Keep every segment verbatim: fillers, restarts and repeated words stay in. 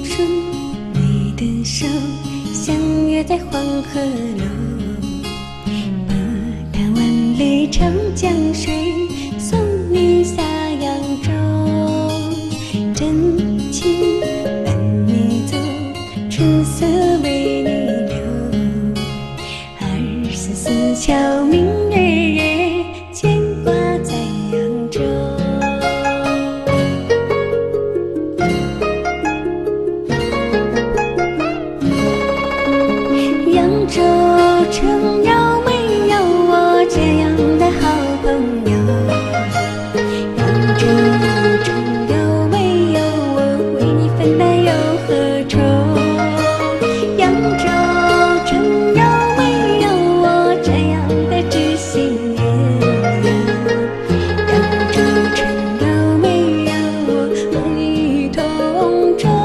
顺，你的手相约在黄河路，波涛万里长江水，送你下扬州。真情伴你走，春色为你留。二十四桥明月夜，牵挂在扬州。扬州城有没有我这样的好朋友？扬州城有没有我为你分担忧和愁？扬州城有没有我这样的知心人？扬州城有没有我梦与同舟？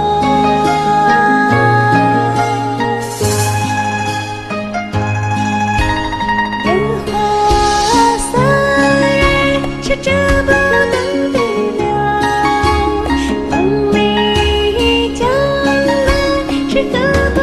是这不等的了，梦里江南是何